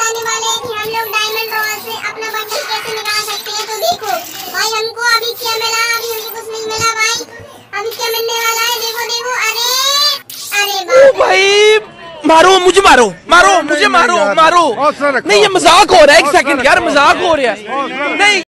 बताने वाले हैं कि हम लोग डायमंड रॉड से अपना बंडल कैसे निकाल सकते हैं। तो देखो भाई हमको अभी क्या मिला, अभी हमको कुछ नहीं मिला भाई, अभी क्या मिलने वाला है देखो देखो। अरे अरे भाई मारो मुझे, मारो मारो मुझे, मारो मारो। नहीं ये मजाक हो रहा है, एक सेकंड यार, मजाक हो रहा है। नहीं